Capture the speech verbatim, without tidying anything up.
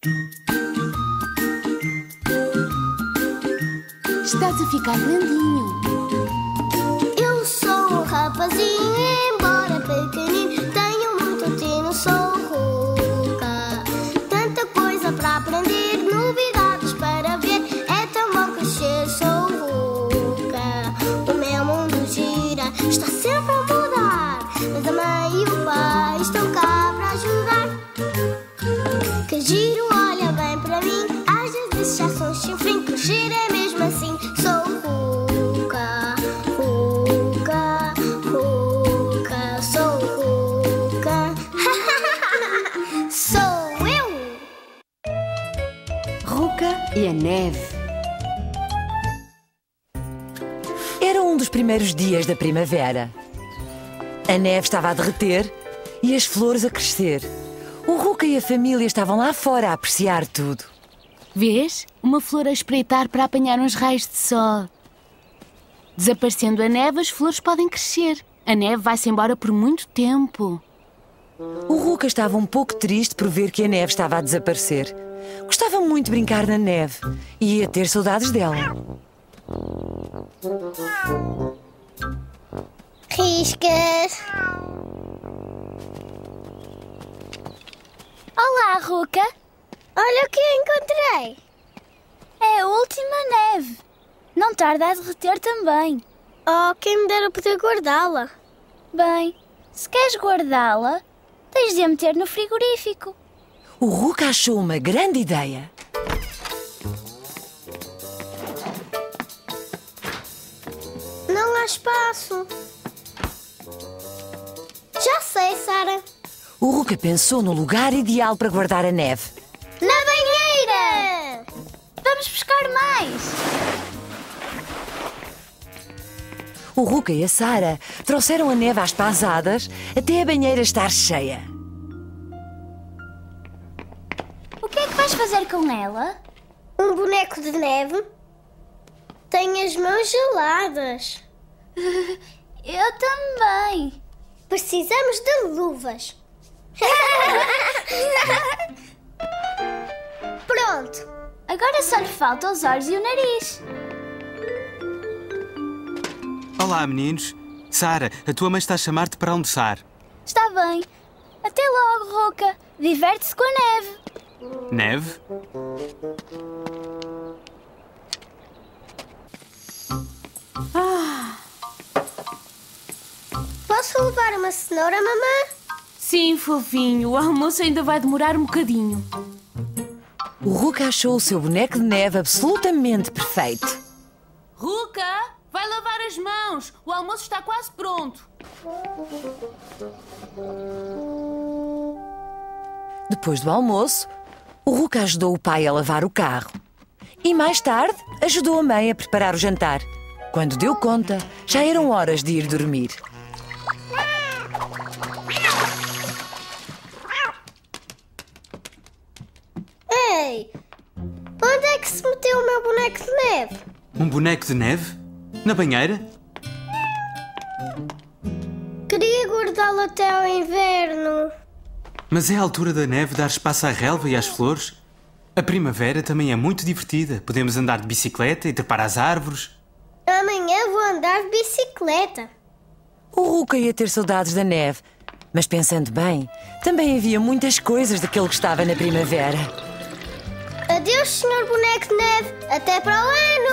Estás a ficar grandinho. Eu sou um rapazinho, embora pequenino, tenho muito tino, sou Ruca. Tanta coisa para aprender, novidades para ver, é tão bom crescer, sou Ruca. O meu mundo gira, está sempre a mudar, mas a mãe e o pai estão cá para ajudar. Que giro, olha bem para mim, às vezes já sou chinfrim, crescer é mesmo assim, sou Ruca, Ruca, Ruca, sou Ruca. Sou eu! Ruca e a neve. Era um dos primeiros dias da primavera. A neve estava a derreter e as flores a crescer. O Ruca e a família estavam lá fora a apreciar tudo. Vês? Uma flor a espreitar para apanhar uns raios de sol. Desaparecendo a neve, as flores podem crescer. A neve vai-se embora por muito tempo. O Ruca estava um pouco triste por ver que a neve estava a desaparecer. Gostava muito de brincar na neve e ia ter saudades dela. Riscas. Olá, Ruca. Olha o que eu encontrei. É a última neve. Não tarda a derreter também. Oh, quem me dera poder guardá-la. Bem, se queres guardá-la, tens de a meter no frigorífico. O Ruca achou uma grande ideia. Não há espaço. Já sei, Sara. O Ruca pensou no lugar ideal para guardar a neve. Na banheira! Vamos buscar mais. O Ruca e a Sara trouxeram a neve às pasadas até a banheira estar cheia. O que é que vais fazer com ela? Um boneco de neve? Tem as mãos geladas. Eu também. Precisamos de luvas. Pronto. Agora só lhe faltam os olhos e o nariz. Olá, meninos. Sara, a tua mãe está a chamar-te para almoçar. Está bem. Até logo, Ruca. Diverte-se com a neve. Neve? Posso levar uma cenoura, mamã? Sim, fofinho, o almoço ainda vai demorar um bocadinho. O Ruca achou o seu boneco de neve absolutamente perfeito. Ruca, vai lavar as mãos. O almoço está quase pronto. Depois do almoço, o Ruca ajudou o pai a lavar o carro. E mais tarde, ajudou a mãe a preparar o jantar. Quando deu conta, já eram horas de ir dormir. Ei, onde é que se meteu o meu boneco de neve? Um boneco de neve? Na banheira? Queria guardá-lo até ao inverno. Mas é a altura da neve dar espaço à relva e às flores? A primavera também é muito divertida. Podemos andar de bicicleta e trepar às árvores. Amanhã vou andar de bicicleta. O Ruca ia ter saudades da neve, mas pensando bem, também havia muitas coisas de que ele gostava na primavera. Adeus, senhor boneco de neve. Até para o ano.